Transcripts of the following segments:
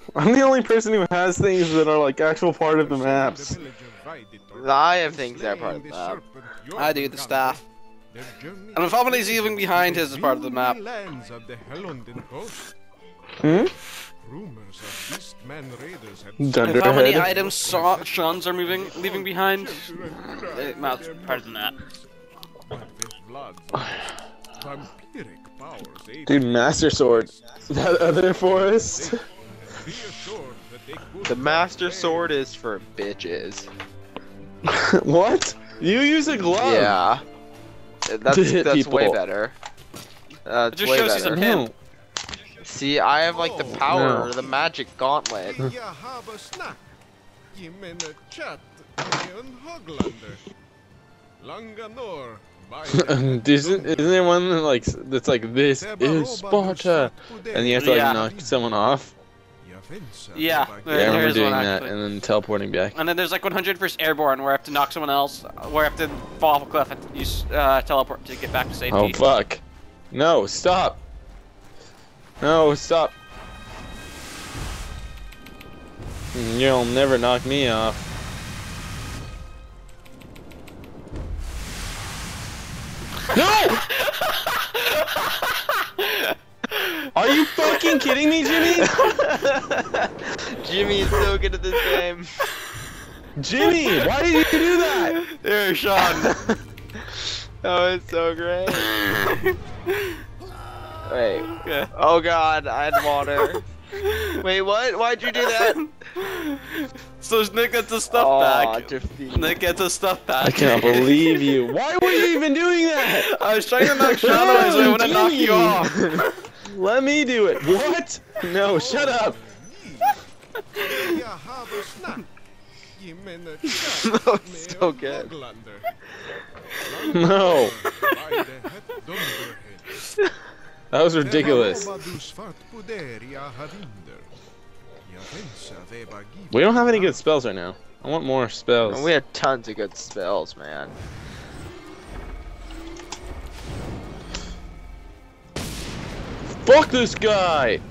I'm the only person who has things that are like actual part of the maps. I have things that are part of the map. I do, the staff. And if somebody's leaving behind his as part of the map. Hmm? If how many items Sean's are leaving behind, that's part of the map. Dude, Master Sword. That other forest. The Master Sword is for bitches. What? You use a glove. Yeah. That's people. way better. It just way shows he's a better. pimp. See, I have like the power, the magic gauntlet. Isn't there one that, like that's like this is Sparta, and you have to like knock someone off? Yeah, Yeah, I there remember is doing one that actually. and then teleporting back. And then there's like 100% airborne where I have to knock someone else, where I have to fall off a cliff and use teleport to get back to safety. Oh fuck! No, stop! No, stop! You'll never knock me off. No! Are you fucking kidding me, Jimmy? Jimmy is so good at this game. Jimmy, why did you do that? There, Sean. Oh, it's so great. Wait. Okay. Oh god, I had water. Wait, what? Why'd you do that? So Nick gets his stuff back. Defeat. Nick gets his stuff back. I can't believe you. Why were you even doing that? I was trying to knock Sean away so I wouldn't knock you off. Let me do it. What? No, shut up. That was so good. No. That was ridiculous. We don't have any good spells right now. I want more spells. We had tons of good spells, man. Fuck this guy!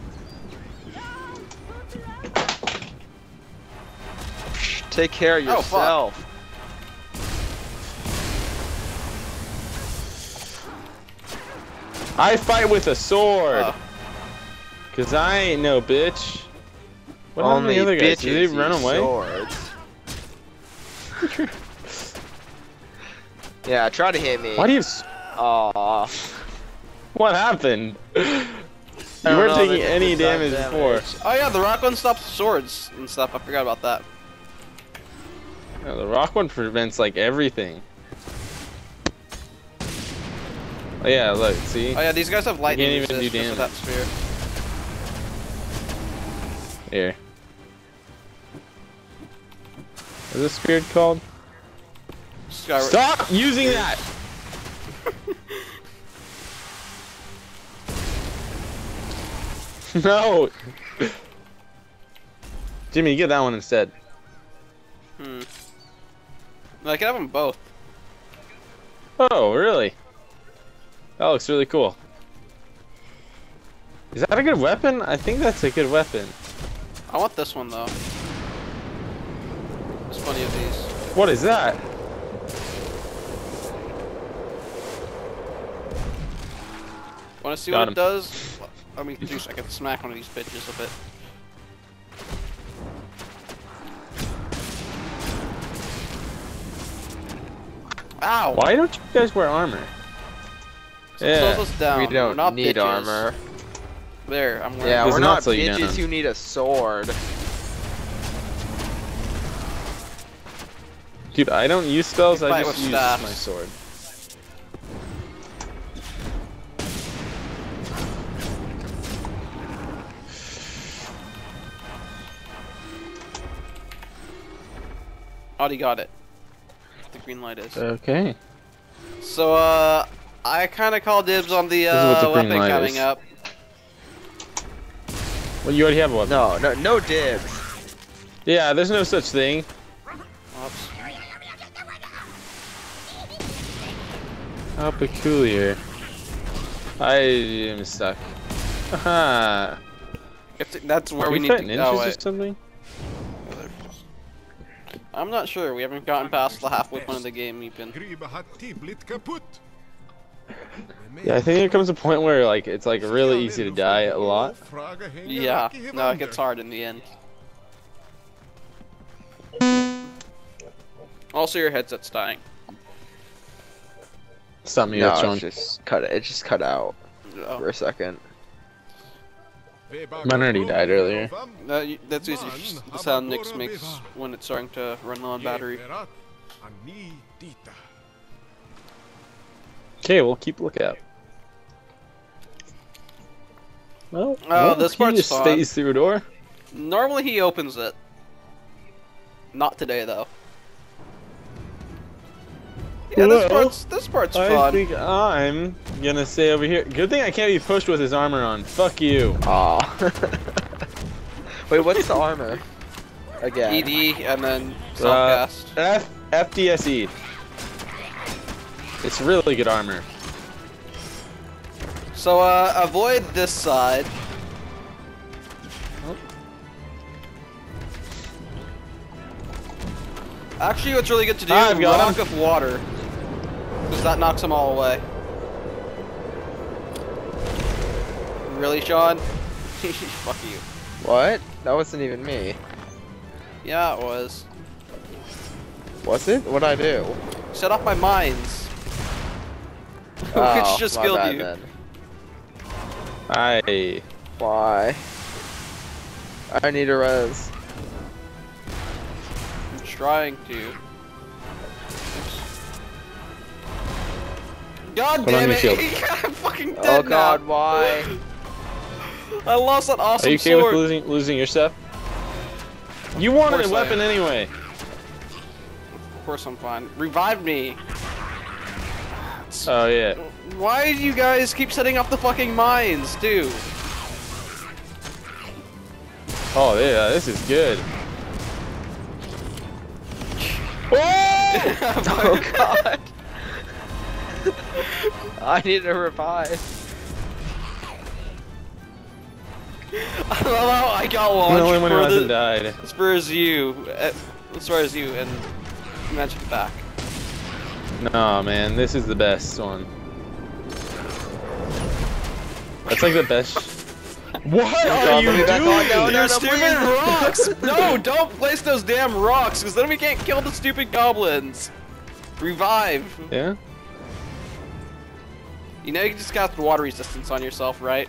Take care of Oh, fuck. yourself. I fight with a sword. Oh. Cause I ain't no bitch. What happened to Only the other guys? bitches Did they run use away? Swords. Yeah, try to hit me. Why do you? Aww. What happened? You don't weren't know, taking they any did some damage before. Oh yeah, the rock one stops swords and stuff. I forgot about that. No, the rock one prevents like everything. Oh yeah, look, see? Oh yeah, these guys have lightning can't even resist do because of that sphere. Here. What is this spirit called? Stop using that! No! Jimmy, get that one instead. Hmm. I can have them both. Oh, really? That looks really cool. Is that a good weapon? I think that's a good weapon. I want this one though. There's plenty of these. What is that? Want to see Got what him. it does? Let me do so I can smack one of these bitches a bit. Ow! Why don't you guys wear armor? So Yeah, slows us down. We We're don't not need bitches. armor. There, I'm wearing. Yeah, Does we're not not slow you bitches down. who need a sword. Dude, I don't use spells, I Fight just with use staffs. my sword. Audie got it. The green light is. Okay. So, I kind of call dibs on the, is what the green weapon light coming is. up. Well, you already have a weapon. No dibs. Yeah, there's no such thing. Oops. How peculiar. I am stuck. Haha. That's where Are we we need fighting to ninjas go. or something? I'm not sure. We haven't gotten past the halfway point of the game even. Yeah, I think there comes a point where like it's like really easy to die a lot. Yeah. No, it gets hard in the end. Also, your headset's dying. Stop me, No, Sean. it just cut out Oh. for a second. Mine already died earlier. That's usually the sound Nyx makes when it's starting to run low on battery. Okay, we'll keep lookout. Well, this he part's just fun. stays through a door. Normally he opens it. Not today though. Yeah, this part's I fun. think I'm gonna stay over here. Good thing I can't be pushed with his armor on. Fuck you. Aw. Wait, what's the armor? Again. ED and then self-cast. FDSE. It's really good armor. So avoid this side. Actually, what's really good to do is I've got rock him. of water. Because that knocks them all away. Really, Sean? Fuck you. What? That wasn't even me. Yeah, it was. Was it? What'd I do? Set off my mines. Oh, Which just my killed bad you. then. I. Why? I need a res. I'm trying to. God Put on damn your it! shield. I'm fucking dead Oh god, now. why? I lost that awesome Are you okay sword. with losing your stuff? You wanted course a I weapon am. anyway. Of course I'm fine. Revive me. Oh yeah. Why do you guys keep setting up the fucking mines, too? Oh yeah, this is good. Oh! Oh god. I need a revive. I love how I got I'm the only one who launched hasn't died. as far as you, and magic back. No man, this is the best one. That's like the best. What are you let me back on. doing? No, no, Your no, stupid please. rocks! No, don't place those damn rocks, because then we can't kill the stupid goblins. Revive. Yeah. You know you can just cast water resistance on yourself, right?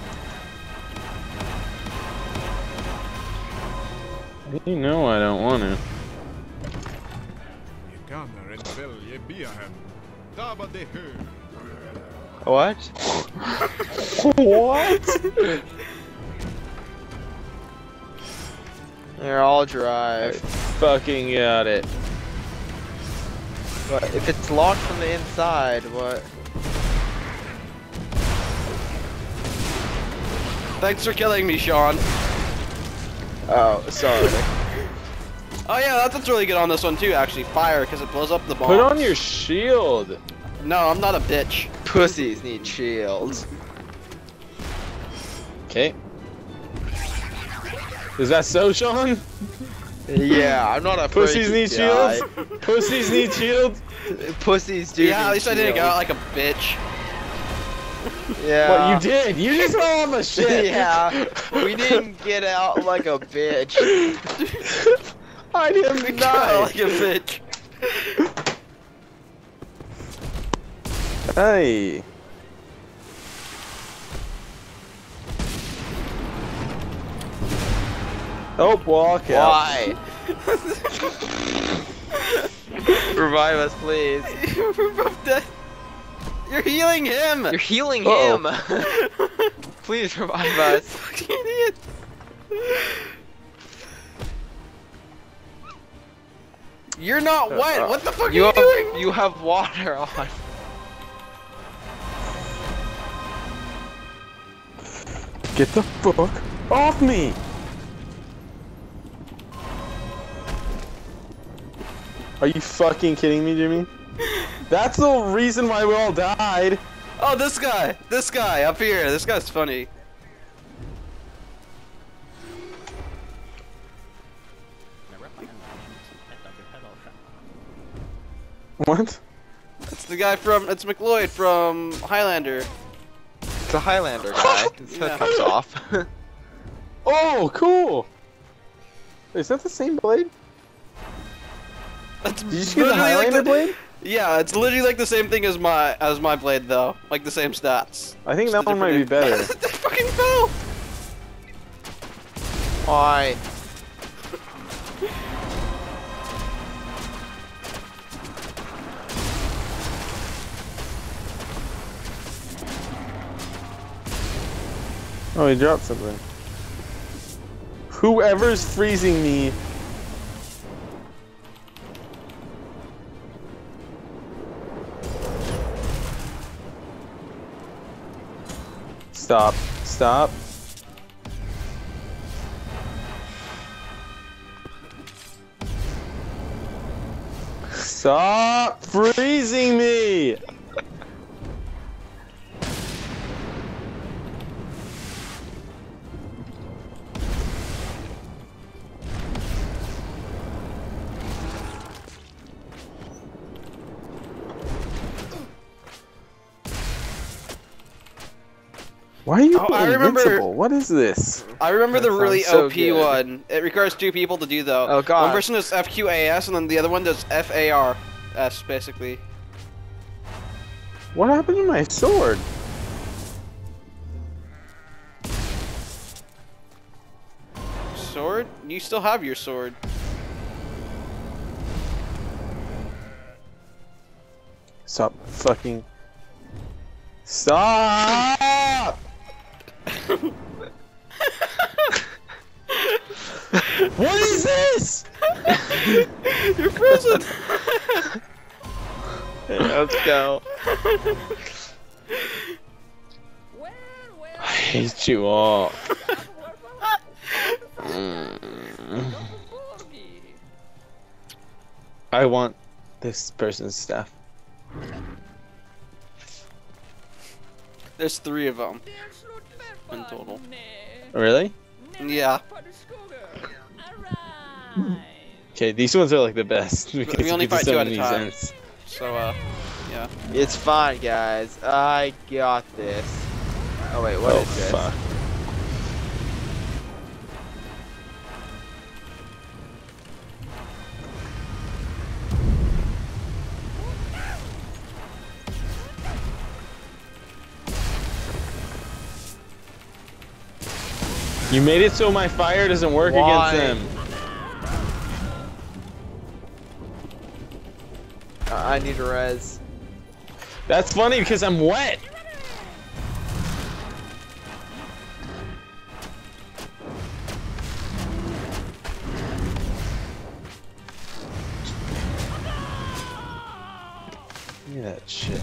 You know I don't want to. What? What? They're all dry. Fucking got it. But if it's locked from the inside, what? Thanks for killing me, Sean. Oh, sorry. Oh yeah, that's what's really good on this one too, actually. Fire, because it blows up the bombs. Put on your shield. No, I'm not a bitch. Pussies need shields. Okay. Is that so, Sean? Yeah, I'm not a Pussies need die. shields? Pussies need shields? Pussies do. Yeah, need at least I didn't go out shields. like a bitch. Yeah. What, you did? You just fell off a ship. Yeah, we didn't get out like a bitch. I didn't Go out die. like a bitch. Hey. Oh, walk out. Why? Revive us, please. We're both dead. You're healing him. You're healing Uh-oh. him. Please revive us. Fucking idiot. You're not wet. What the fuck You are have you doing? you have water on. Get the fuck off me! Are you fucking kidding me, Jimmy? That's the reason why we all died. Oh, this guy up here. This guy's funny. What? It's the guy from, it's McLeod from Highlander. It's a Highlander guy. His head Yeah. comes off. Oh, cool! Is that the same blade? That's Did you just get the literally like Highlander blade? Yeah, it's literally like the same thing as my blade though. Like the same stats. I think Just that a one might be different better. name. They fucking fell! Why? Oh, he dropped something. Whoever's freezing me. Stop. Stop. Stop freezing me! Why are you Oh, I remember- invincible? What is this? I remember the That really sounds so OP good. one. It requires 2 people to do though. Oh, God. One person does FQAS and then the other one does FARS basically. What happened to my sword? Sword? You still have your sword. Stop fucking. Stop! What is this? You're frozen! Let's go. I hate you all. I want this person's stuff. There's 3 of them in total. Really? Yeah. Okay, these ones are like the best because We only you get fight so 2 at a many time. cents. So, yeah. It's fine, guys. I got this. Oh wait, what Oh is this? fuck! You made it so my fire doesn't work Why? against them. I need a res. That's funny because I'm wet. Look at that shit.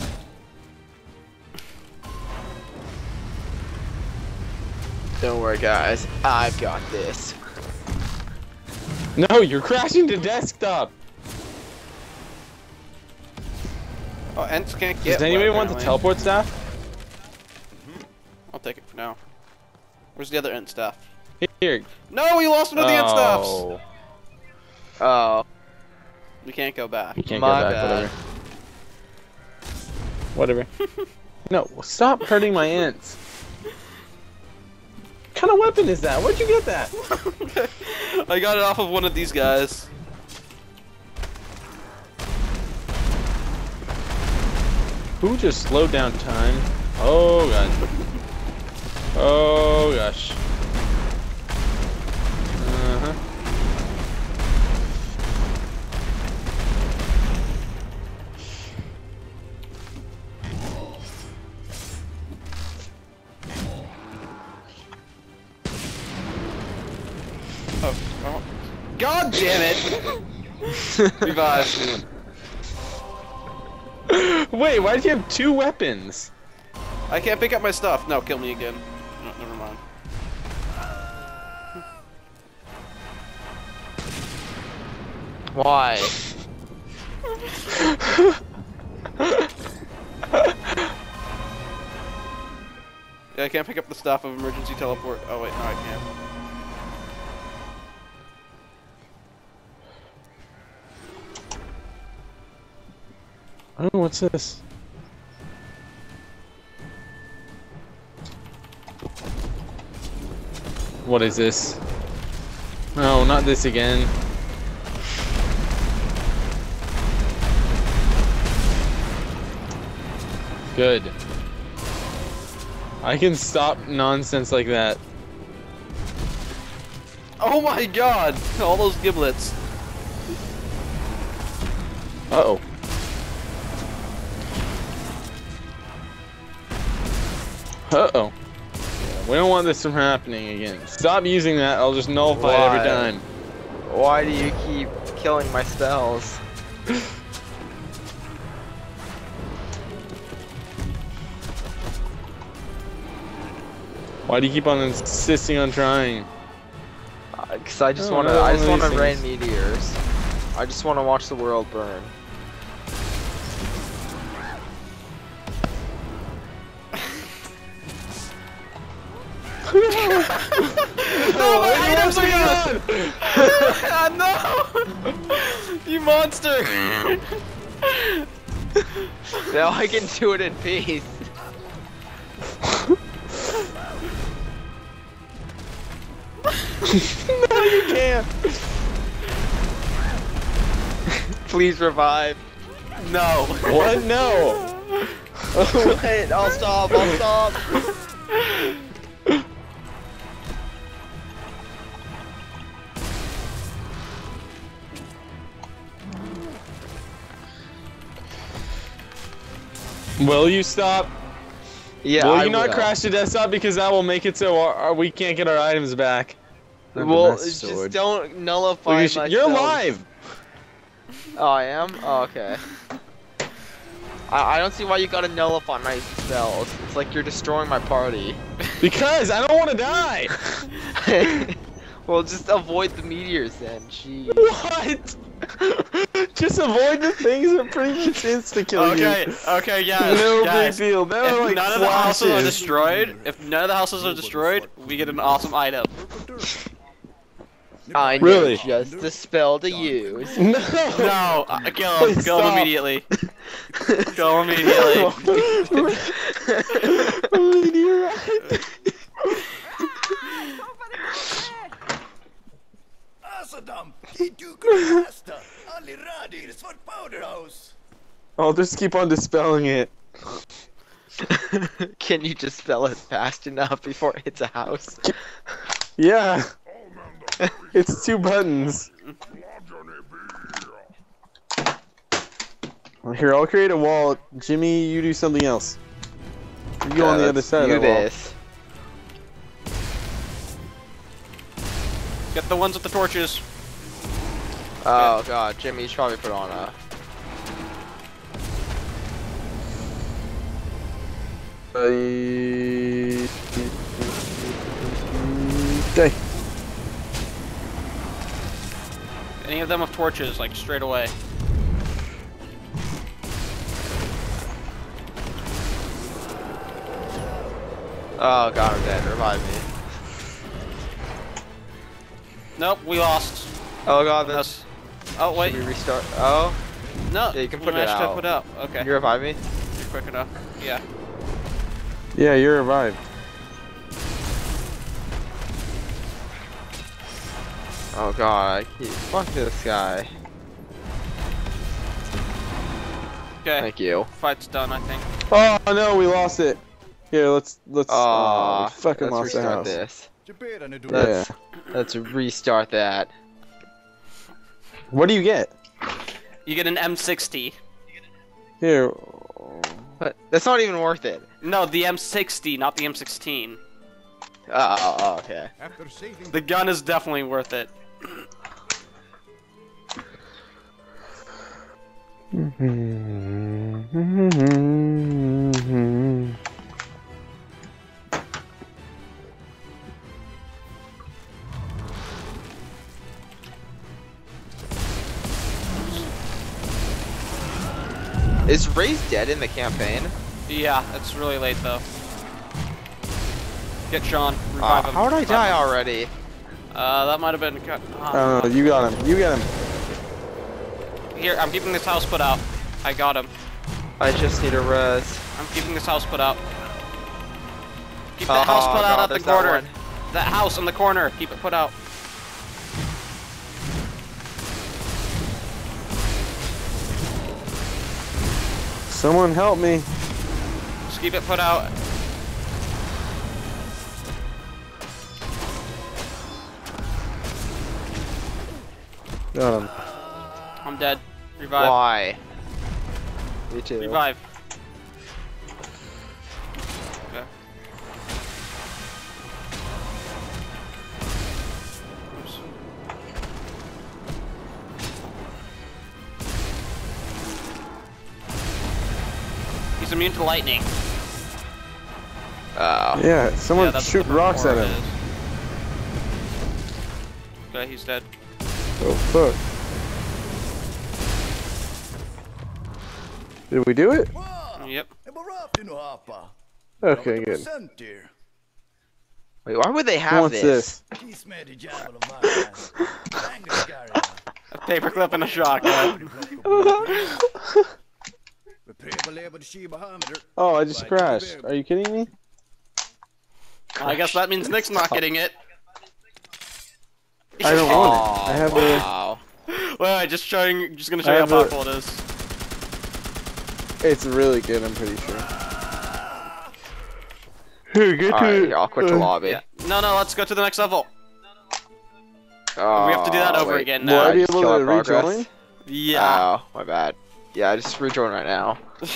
Don't worry, guys. I've got this. No, you're crashing to desktop. Oh, Ents can't get Does anybody one, want the apparently. teleport staff? I'll take it for now. Where's the other Ent staff? Here. No, we lost one of the Ent staffs! Oh, Oh. We can't go back. you can't My go back. bad. Whatever. No, stop hurting my ants. What kind of weapon is that? Where'd you get that? I got it off of one of these guys. Who just slowed down time? Oh god. Oh gosh. Uh-huh. Oh. God damn it! Revive. Wait, why did you have 2 weapons? I can't pick up my stuff. No, kill me again. No, never mind. Why? Yeah, I can't pick up the stuff of emergency teleport. Oh wait, no, I can't. Oh, what's this? What is this? No, not this again. Good. I can stop nonsense like that. Oh my god! All those giblets. Uh-oh. Uh-oh. Yeah, we don't want this from happening again. Stop using that, I'll just nullify it every time. Why do you keep killing my spells? Why do you keep on insisting on trying? Cause I just Oh, want to. no, I just one want of to these rain meteors. I just want to watch the world burn. No, my items are gone! No! You monster! Now I can do it in peace. No, you can't! Please revive. No. What? No! Wait, I'll stop. I'll stop. Will you stop? Yeah, will I you not will. crash the desktop because that will make it so we can't get our items back? Well, That's just sword. don't nullify my You're spells. alive! Oh, I am? Oh, okay. I don't see why you gotta nullify my spells. It's like you're destroying my party. Because I don't want to die! Well, just avoid the meteors then. Jeez. What? Just avoid the things that pretty much insta-kill you. Okay, guys. No guys, big deal. That if are like none of the houses are flashes. destroyed, we get an awesome item. I know Really? just the spell to use. No! No, kill him. Please Kill him stop. immediately. Kill him immediately. You're right. I'll just keep on dispelling it. Can you just spell it fast enough before it hits a house? Yeah. It's 2 buttons. Well, here, I'll create a wall. Jimmy, you do something else. You go on the other side of the wall. this. Get the ones with the torches. Oh god, Jimmy, you should probably put on a... Okay. Any of them with torches, like straight away. Oh god, I'm dead. Revive me. Nope, we lost. Oh god, that's... Oh wait, Should we restart? Oh? no. Yeah, you can we put it managed to out. put it out. Okay, Can you revive me? you're quick enough. Yeah. Yeah, you're revived. Oh god, fuck this guy. Okay. Thank you. Fight's done, I think. Oh no, we lost it. Here, let's. Oh, Ah, we fucking let's lost the restart house. this. Yeah. Let's restart that. What do you get? You get an M60. Here. But that's not even worth it. No, the M60, not the M16. Oh, okay. The gun is definitely worth it. Is Ray's dead in the campaign? Yeah, it's really late though. Get Sean. Revive him. How would I Revive die him. already? That might have been. Oh, you got him. You got him. Here, I'm keeping this house put out. I got him. I just need a res. I'm keeping this house put out. Keep that house put out at the corner. That house in the corner. Keep it put out. Someone help me. Just keep it put out. Got him. I'm dead. Revive. Why? Me too. Revive. Okay. Oops. He's immune to lightning. Oh. Yeah, someone that's shoot what the rocks at reward him. is. Okay, he's dead. Oh fuck. Did we do it? Yep. Okay, good. Wait, why would they Who have wants this? this? A paperclip and a shotgun. Oh, I just crashed. Are you kidding me? I guess that means Nick's not getting it. I don't want it. I have a. Wow. Well, just gonna show you how powerful it is. It's really good. I'm pretty sure. Here, get Alright, here, I'll quit the lobby. Yeah. No, let's go to the next level. Oh, We have to do that over wait. again Will now. I be just able kill to our progress. rejoin? Yeah. Oh, my bad. Yeah, just rejoin right now.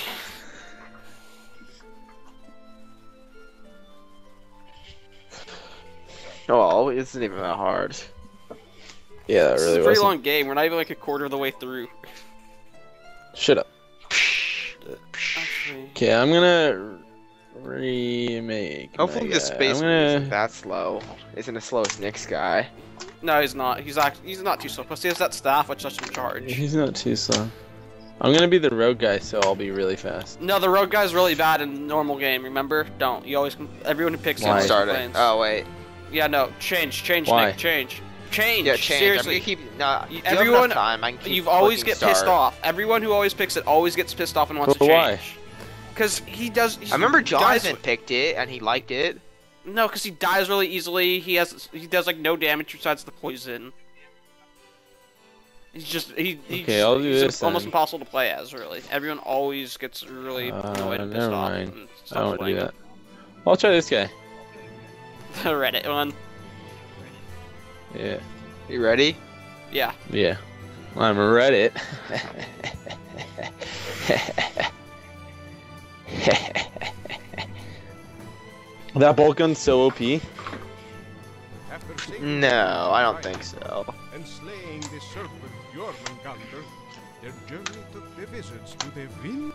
Oh, it isn't even that hard. Yeah, that This is really a pretty was. long game. We're not even like a quarter of the way through. Shut up. Actually, Okay, I'm gonna remake. Hopefully my the guy. space I'm isn't gonna. that slow. Isn't as slow as Nick's guy. no, he's not. He's not too slow. Plus, he has that staff which lets him charge. He's not too slow. I'm gonna be the rogue guy, so I'll be really fast. No, the rogue guy's really bad in normal game. Remember? Don't. You always. Everyone who picks him Why? always Start it. complains. Oh, wait. Yeah, no. Change, Why? Nick. Change. Yeah, change. Seriously. I'm gonna keep. Nah, you Everyone- have enough time. I can keep You've always clicking get pissed start. off. Everyone who always picks it always gets pissed off and wants But to why? change. Because he does. I remember dies- Jonathan picked it and he liked it. No, because he dies really easily. He does like no damage besides the poison. He's just he's I'll do this almost then. impossible to play as. Really, everyone always gets really annoyed and pissed never off. mind. And I stops don't want to playing do that. I'll try this guy. it. The Reddit one. Yeah. You ready? Yeah. Yeah. I'm Reddit. That bolt gun's so OP. No, I don't think so. And slaying the serpent Jormungandr, their journey took the wizards to the wind.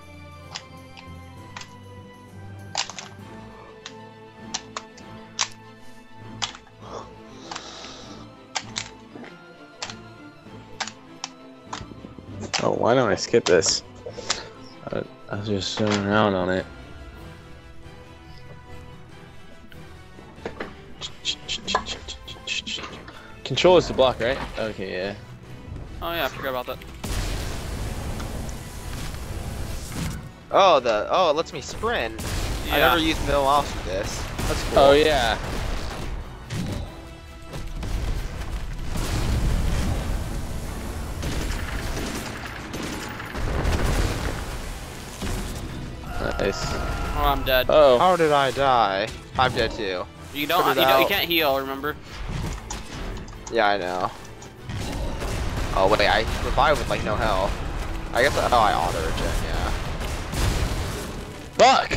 Oh, why don't I skip this? I was just sitting around on it. Control is to block, right? Okay, yeah. Oh yeah, I forgot about that. Oh, it lets me sprint. I Yeah. never used middle mouse with this. That's cool. Oh yeah. Nice. Oh, I'm dead. Oh. How did I die? I'm dead too. You don't. Put it You out. can't heal. Remember? Yeah, I know. Oh wait, I revived with like no health. I guess. Oh, I auto regen. Yeah. Fuck!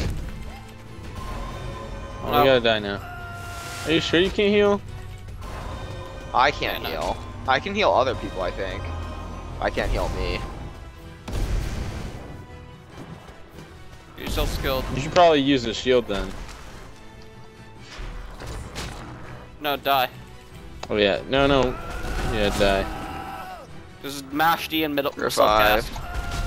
Oh, No. we gotta die now. Are you sure you can't heal? I can't Yeah, no. heal. I can heal other people, I think. I can't heal me. You're so skilled. You should probably use a shield then. No, die. Oh yeah. No, no. Yeah, die. This is mash D and middle Revive. subcast.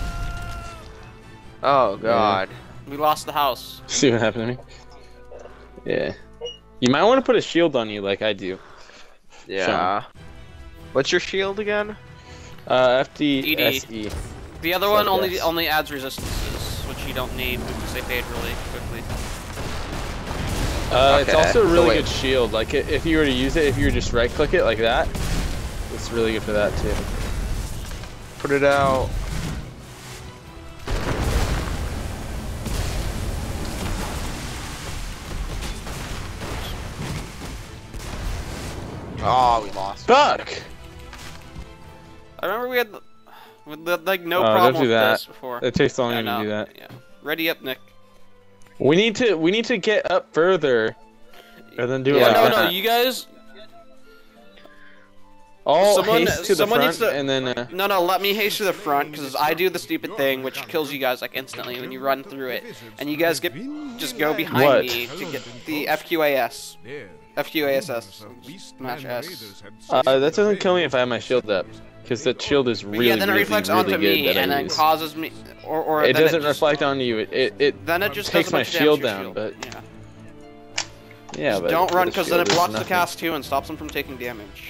Oh god. We lost the house. See what happened to me? Yeah. You might want to put a shield on you like I do. Yeah. What's your shield again? FD ED. SE. The other one Subcast. only adds resistances. which you don't need because they fade really quickly. It's Okay, also a so really wait. good shield. Like if you were to use it, if you were just right click it like that, it's really good for that too. Put it out. Oh, we lost. Fuck! I remember we had like no Oh, don't problem do with that. this before. It takes longer I to know. do that. Yeah. Ready up, Nick. We need to get up further, and then do it Yeah, like no, that. no, you guys. All someone- haste to the someone front, needs to- and then No, let me haste to the front because I do the stupid thing which kills you guys like instantly when you run through it, and you guys just go behind What? me to get the FQAS. There, FQASS. Beastman Smash S. raiders had that doesn't kill me if I have my shield up, because that shield is really, yeah, then it really, reflects really onto good me that and I then use. causes me, or It then doesn't just, reflect onto you. It Then it just takes does a my bunch of shield damage to your down, shield. but Yeah. yeah, Just but don't run the because then it shield is blocks the nothing. cast too and stops them from taking damage.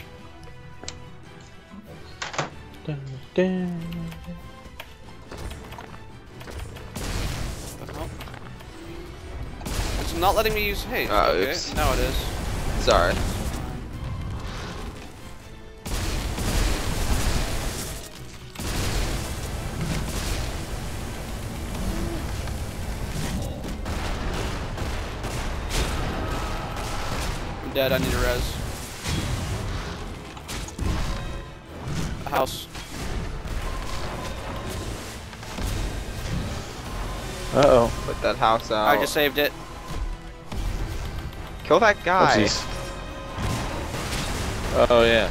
Oh. It's not letting me use haste. Oh, Okay, oops. now it is. Sorry. I'm dead. I need a res. A house. Uh-oh. Put that house out. I just saved it. Kill that guy. Oopsies. Oh, yeah.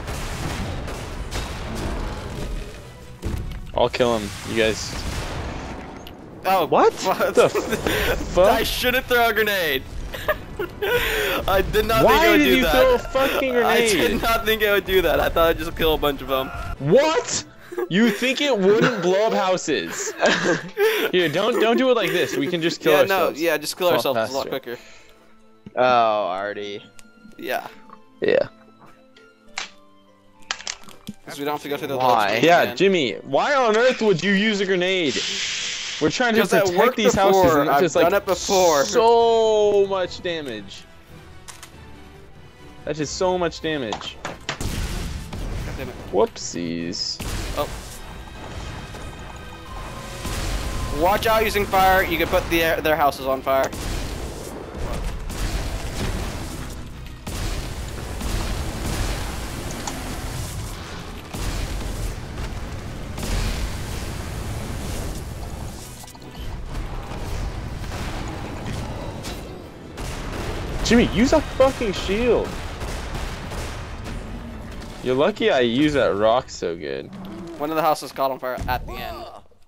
I'll kill him. You guys... Oh, What? What the fuck? I shouldn't throw a grenade. I did not think Why it would did do you that. throw a fucking I did grenade? not think it would do that. I thought I'd just kill a bunch of them. What? You think it wouldn't blow up houses? Here, don't do it like this. We can just kill Yeah, ourselves. no, yeah, just kill It's a lot ourselves. It's a lot faster. quicker. Oh, already. Yeah, Yeah. because we don't have to go through the Why? little Yeah, again. Jimmy, why on earth would you use a grenade? We're trying to Because that protect worked these houses, before. and it's I've just like done it before. so much damage. That is so much damage. God damn it. Whoopsies. Oh. Watch out using fire. You can put their houses on fire. Jimmy, use a fucking shield. You're lucky I use that rock so good. One of the houses caught on fire at the end.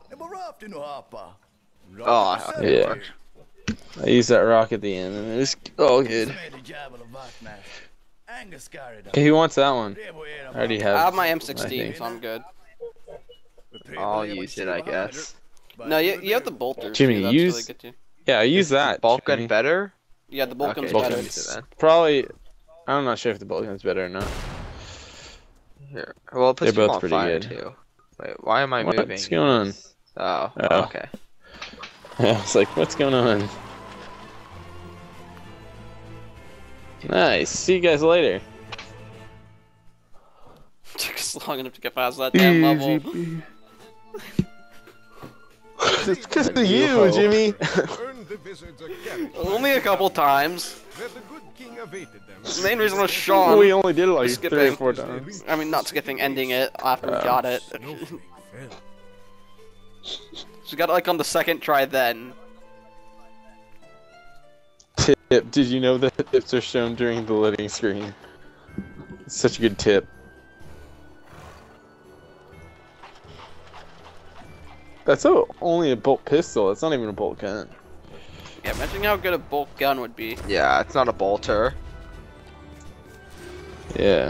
Oh, Yeah. I used that rock at the end, and it was all good. Okay, who wants that one? I already have. I have my I M16, think. so I'm good. I'll use it, I guess. No, you have the bolters. Jimmy, too, that's use- really good too. Yeah, I use that. Bulk Jimmy. gun better? Yeah, the bolt Okay, gun's Bolt better. gun. Use it then. Probably. I'm not sure if the bolt gun's better or not. Here. Well, it puts They're both people on pretty fire good. too. Wait, why am I moving? What's going on? Oh, Oh. okay. I was like, what's going on? Nice. See you guys later. Took us long enough to get past that damn level. It's because of you, Jimmy. earned the wizards a carriage Only a couple times. where the good king awaited them. The main reason was Sean. We only did it like Skipping. 3 or 4 times. I mean, not skipping, ending it after we got it. Snowflake fell. She got it like on the second try then. Tip. Did you know that tips are shown during the loading screen? It's such a good tip. That's only a bolt pistol. It's not even a bolt gun. Yeah, imagine how good a bolt gun would be. Yeah, it's not a bolter. Yeah.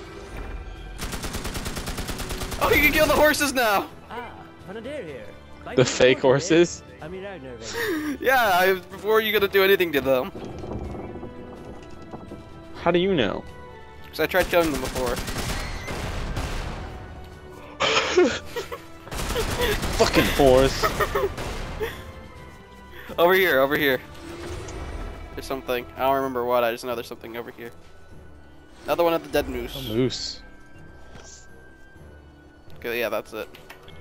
Oh, you can kill the horses now! The fake horses? Yeah, before you gonna do anything to them. How do you know? Because I tried killing them before. Fucking horse. Over here, over here. There's something. I don't remember what. I just know there's something over here. Another one at the dead moose. A moose. Okay, yeah, that's it.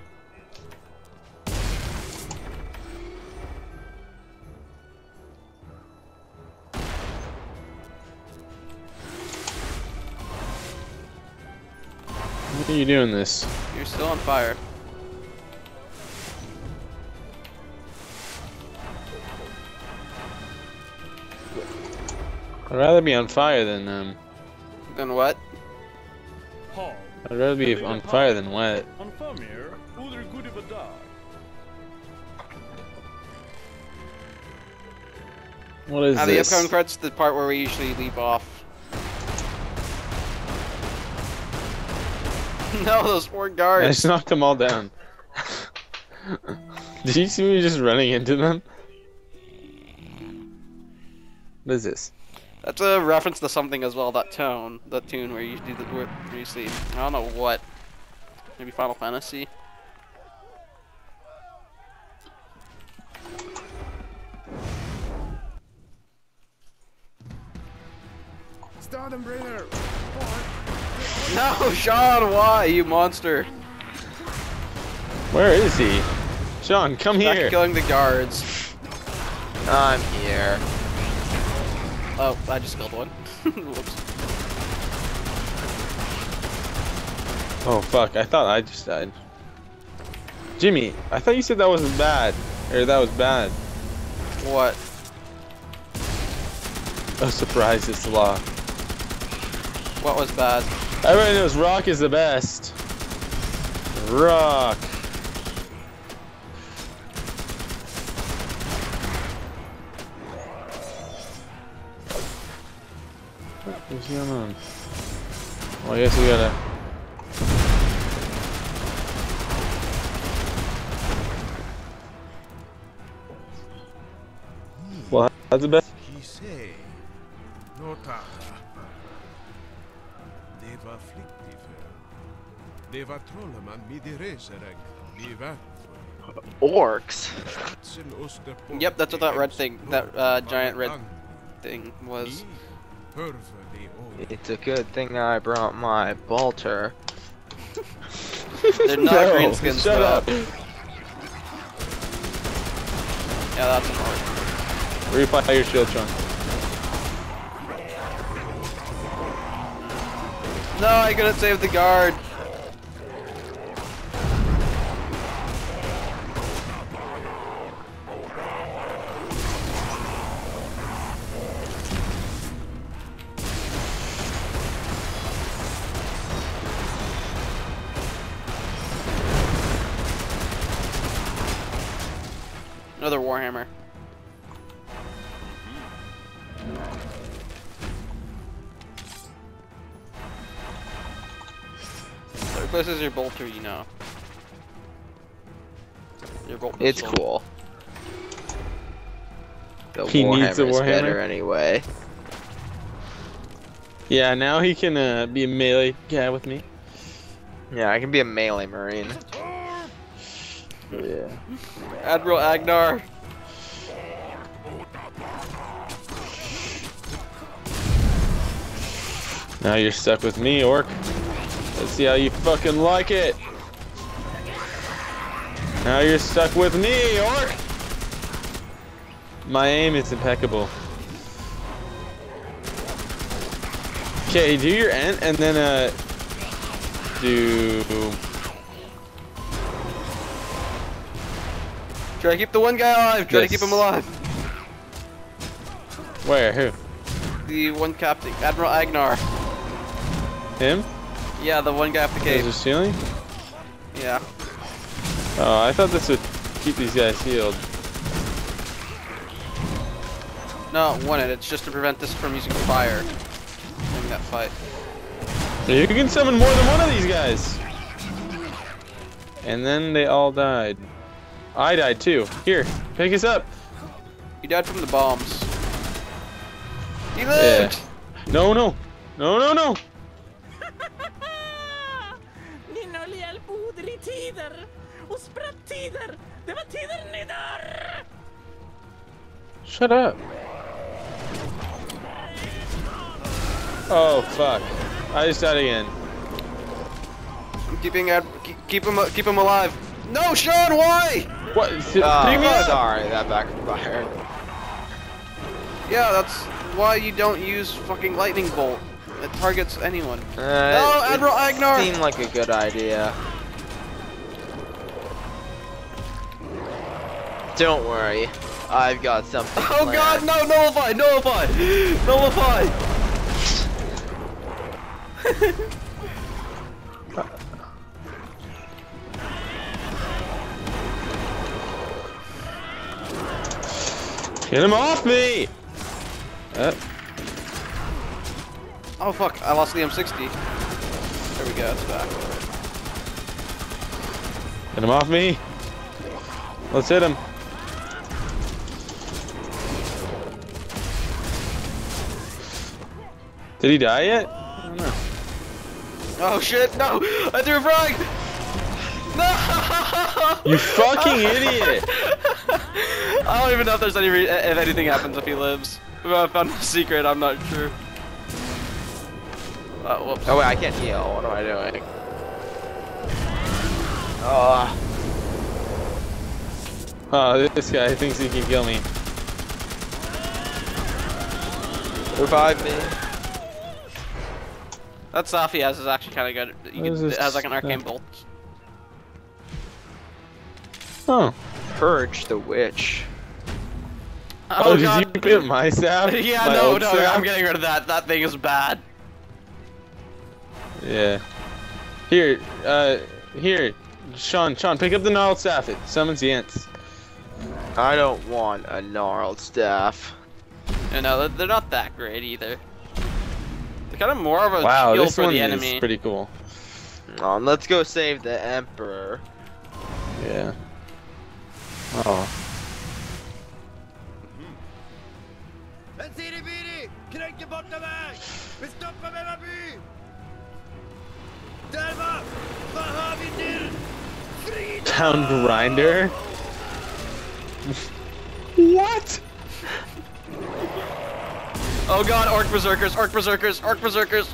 What are you doing this? You're still on fire. I'd rather be on fire than Then what? I'd rather be on fire than wet. What is The this? upcoming part's the part where we usually leave off. No, those 4 I guards. just knocked them all down. Did you see me just running into them? What is this? That's a reference to something as well. That tune where you do where you see. I don't know what. Maybe Final Fantasy. Stardumbringer! No, Sean, why, you monster? Where is he? Sean, come Back here. killing the guards. I'm here. Oh, I just killed one. Whoops. Oh fuck, I thought I just died. Jimmy, I thought you said that wasn't bad. Or that was bad. What? Oh, surprise, it's the law. What was bad? Everybody knows Rock is the best. Rock. What's going on? Well, I guess we gotta... Well, that's the best. Chi sei? Notata. Deva flictifer. Deva trolleman midi resereg. Viva. Orcs? Yep, that's what that red thing, that giant red thing was. It's a good thing I brought my bolter. They're not No, greenskins, shut though. up. Yeah, that's an orc. Refire your shield, Sean. No, I couldn't save the guard. Another Warhammer. So replaces your bolter, you know. Your bolt It's pistol. cool. The He needs a Warhammer's Warhammer? better anyway. Yeah, now he can be a melee guy with me. Yeah, I can be a melee marine. Yeah. Admiral Agnar. Now you're stuck with me, Orc. Let's see how you fucking like it. Now you're stuck with me, Orc. My aim is impeccable. Okay, do your end and then do. Try to keep the one guy alive. Try to Yes. keep him alive. Where? Who? The one captain, Admiral Agnar. Him? Yeah, the one guy up the Is cave. there ceiling? Yeah. Oh, I thought this would keep these guys healed. No, it wouldn't. It's just to prevent this from using fire during that fight. You can summon more than one of these guys. And then they all died. I died too. Here, pick us up. He died from the bombs. He Yeah. lived! No, no. No, no, no. Shut up. Oh fuck! I just died again. I'm keep him alive. No, Sean, why? What? Sorry, that backfired. Yeah, that's why you don't use fucking lightning bolt. It targets anyone. No, Admiral Agnar! Seemed like a good idea. Don't worry, I've got something. Oh god, no! Nullify! Nullify! Nullify! Get him off me! Oh fuck, I lost the M60. There we go, it's back. Get him off me! Let's hit him. Did he die yet? I don't know. Oh shit, no! I threw a frag! No! You fucking idiot! I don't even know if there's if anything happens if he lives. If I found a secret, I'm not sure. Whoops. Oh wait, I can't heal. What am I doing? Oh, this guy thinks he can kill me. Revive me. That stuff he has is actually kind of good. It has like an arcane bolt. Oh. Purge the witch. Oh, did God. you get my staff? Yeah, My no, old staff? I'm getting rid of that. That thing is bad. Yeah. Here, here. Sean, pick up the gnarled staff. It summons the ants. I don't want a gnarled staff. No, they're not that great either. They're kind of more of a Wow, shield this for one the is enemy. pretty cool. Let's go save the Emperor. Yeah. Oh. Town grinder? What? Oh god, orc berserkers, orc berserkers, orc berserkers!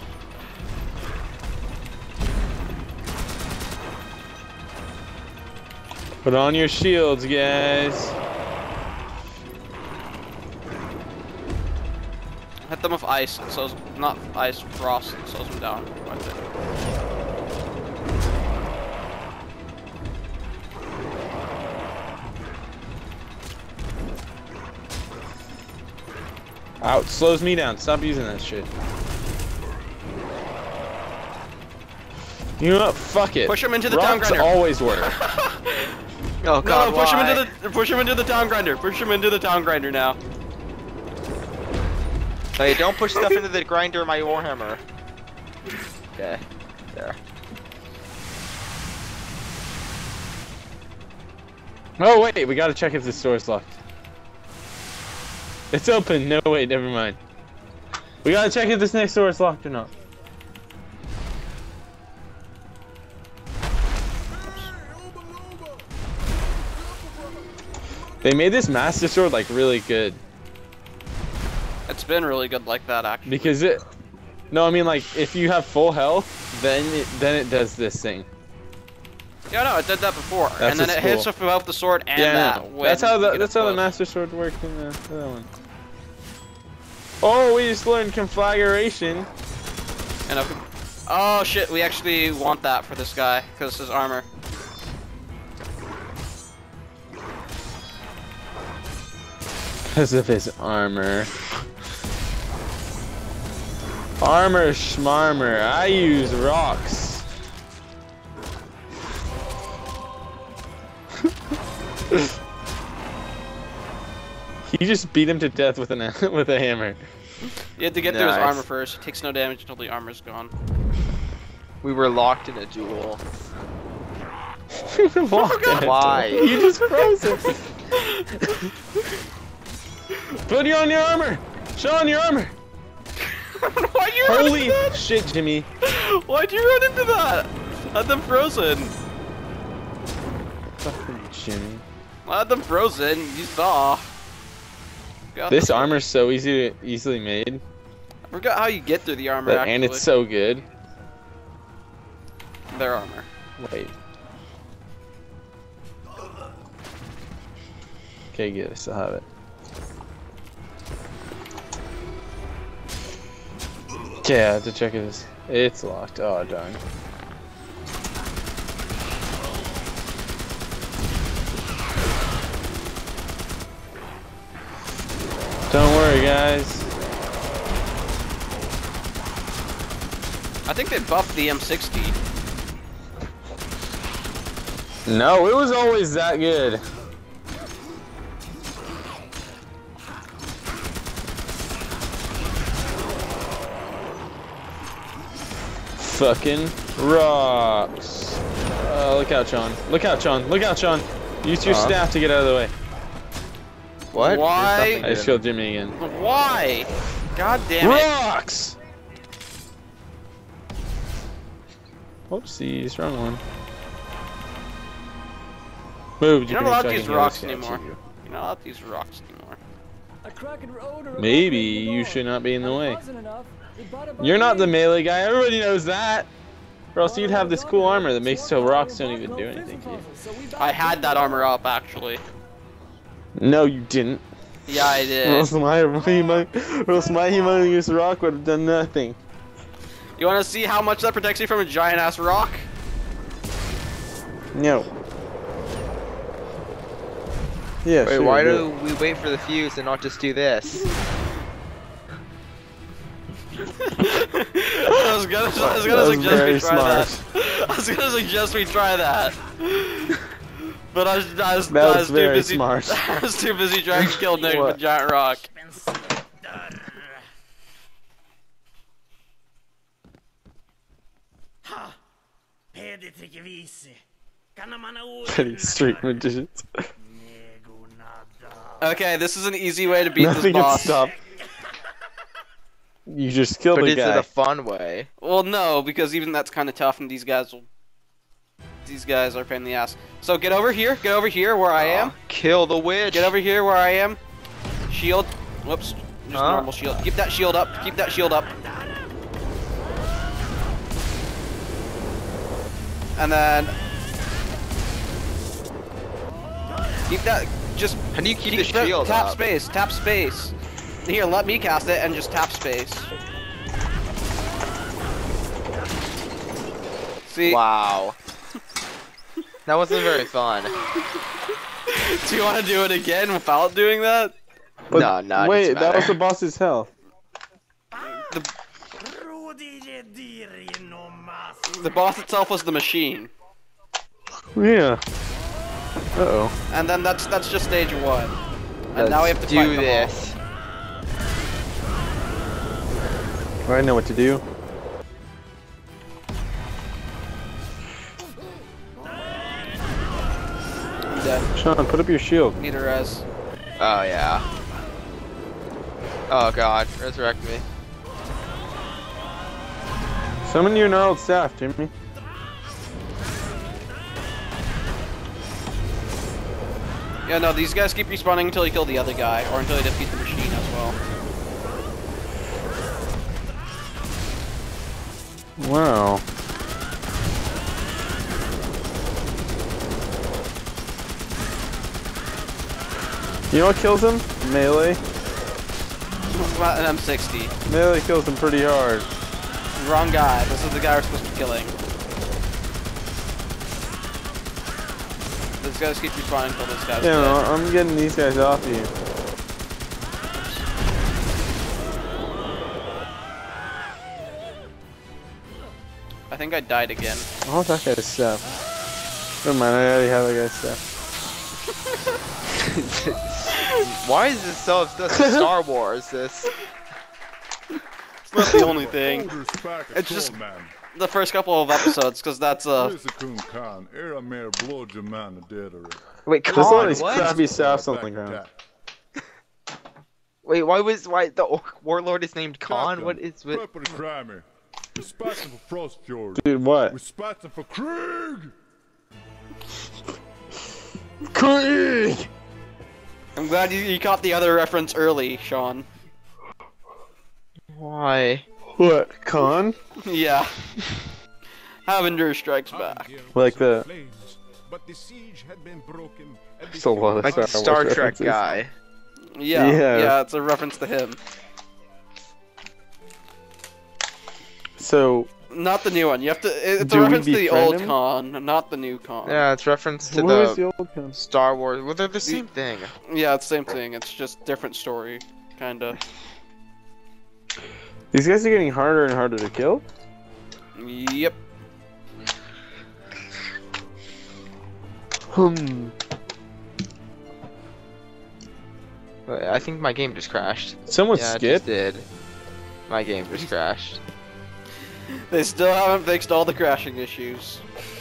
Put on your shields, guys. Hit them with ice, so not ice, frost, slows them down. Right there. Ow, it slows me down. Stop using that shit. You know what? Fuck it. Push him into the town Rocks grinder. always work. Oh god, no, push him why? into the town grinder. Push him into the town grinder now. Hey, don't push stuff into the grinder of my Warhammer. Okay, there. Oh wait, we gotta check if the store's locked. It's open. No wait, never mind. We gotta check if this next door is locked or not. They made this master sword like really good. It's been really good like that actually. Because it, no, I mean like if you have full health, then it does this thing. Yeah, no, it did that before, That's and then just it hits cool. with both the sword and Yeah, that. no. That's how the close. master sword worked in the other one. Oh, we just learned conflagration. And oh shit, we actually want that for this guy because his armor. Because of his armor. Armor schmarmer. I use rocks. He just beat him to death with with a hammer. You have to get through his Nice. armor first. It takes no damage until the armor's gone. We were locked in a duel. Why? You just froze him. Put you on your armor. Show on your armor. Why'd you run Holy into that? shit, Jimmy. Why'd you run into that? Had them frozen. Fucking Jimmy. Let them frozen. You saw. Got This the- armor's so easily made, I forgot how you get through the armor. and it's so good. Their armor. Wait. Okay, good. I still have it. Okay, I have to check this. It's locked. Oh, darn. Don't worry, guys. I think they buffed the M60. No, it was always that good. Fucking rocks. Look out, Sean. Look out, Sean. Look out, Sean. Use your staff to get out of the way. What? Why? There's nothing I just killed Jimmy again. Why? God damn it. Rocks! Oopsies, wrong one. Move, You're not allowed to use rocks anymore. You're not allowed to use rocks anymore. Maybe you should not be in the way. You're not the melee guy, everybody knows that! Or else you'd have this cool armor that makes so rocks don't even do anything to you. I had that armor up, actually. No, you didn't. Yeah, I Or did. else my humongous rock would have done nothing. You want to see how much that protects you from a giant-ass rock? No. Yeah, Wait, sure, why do do we wait for the fuse and not just do this? I was gonna suggest we try that. I was gonna suggest we try that. But I was too very busy. smart. I was too busy trying to kill Nick with a What? giant rock. Petty street magicians. Okay, this is an easy way to beat Nothing this can boss. stop. You just killed But the is guy. it a fun way? Well, no, because even that's kind of tough, and these guys are a pain in the ass. So get over here where I am. Kill the witch! Get over here where I am. Shield. Whoops. Just Huh? normal shield. Keep that shield up. Keep that shield up. And then keep that. Just How do you keep the shield tap up? space. Tap space. Here, let me cast it and just tap space. See? Wow. That wasn't very fun. Do you want to do it again without doing that? But No, no, it wait, doesn't that was matter. the boss's health. The boss itself was the machine, Yeah. Uh-oh. and then that's just stage 1. And now we have to do fight them all. this. I know what to do. I'm dead. Sean, put up your shield. Need a res. Oh yeah. Oh god, resurrect me. Summon your gnarled staff, Jimmy. Yeah, no, these guys keep respawning until you kill the other guy, or until you defeat the machine as well. Wow. You know what kills him? Melee. About an M60. Melee kills him pretty hard. Wrong guy. This is the guy we're supposed to be killing. These guys keep respawning until this guy's Yeah, dead. no, I'm getting these guys off you. I think I died again. I want that guy's stuff. Never mind, I already have that guy's stuff. Why is this so Star Wars? This. It's not the only thing. It's It's just- The first couple of episodes, because that's Wait, There's all Khan, these what? crappy staffs on the ground. Wait, why was the Orc Warlord is named Khan? What is with? We're spotting for Frostfjord. Dude, what? We're spotting for Krieg. Krieg! I'm glad you caught the other reference early, Sean. Why? What? Khan? Yeah. Avenger Strikes Back. Like the- Flames, but the siege had been broken, and the There's a lot of Like the Star Wars Star Trek references. guy. Yeah, Yeah. yeah, it's a reference to him. So, Not the new one. You have to. It's Do a we reference to the befriend old him? Khan, not the new Khan. Yeah, it's reference to who the, is the old Khan? Star Wars. Well, they're the same thing. Yeah, it's the same thing. It's just different story, kinda. These guys are getting harder and harder to kill? Yep. I think my game just crashed. Someone Yeah, it just skipped? did. My game just crashed. They still haven't fixed all the crashing issues.